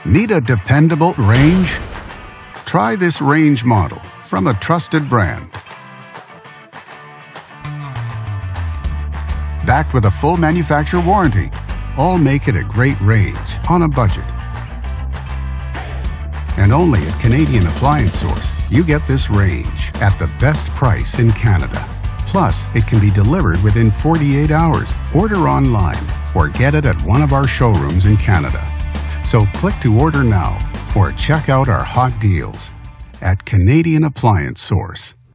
Need a dependable range? Try this range model from a trusted brand. Backed with a full manufacturer warranty, all make it a great range on a budget. And only at Canadian Appliance Source, you get this range at the best price in Canada. Plus, it can be delivered within 48 hours. Order online or get it at one of our showrooms in Canada. So click to order now or check out our hot deals at Canadian Appliance Source.